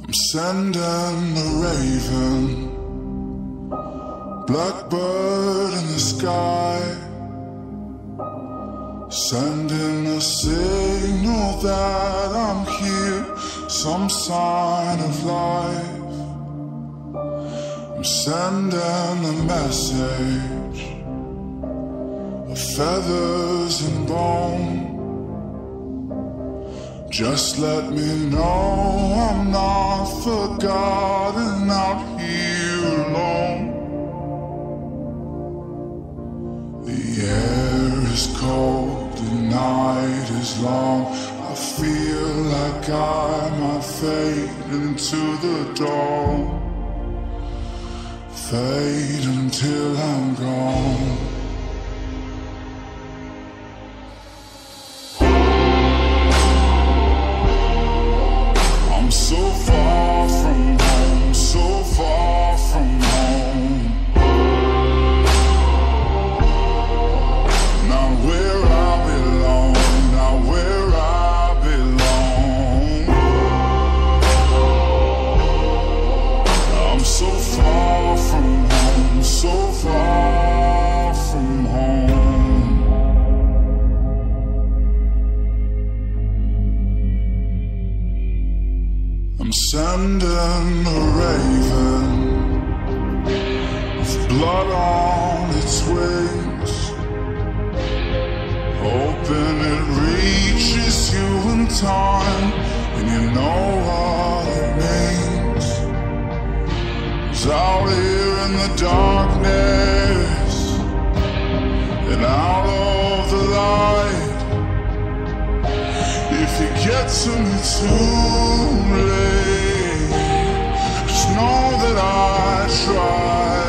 I'm sending a raven, blackbird in the sky, sending a signal that I'm here, some sign of life. I'm sending a message of feathers and bone. Just let me know I'm not forgotten out here alone. The air is cold, the night is long. I feel like I might fade into the dawn, fade until I'm gone. So far from home, so far from home. Not where I belong, not where I belong. I'm so far from home, so far from home. I'm sending a raven with blood on its wings, hoping it reaches you in time, and you know what it means. 'Cause out here in the darkness and out of the light, if you get to me too late, know that I tried.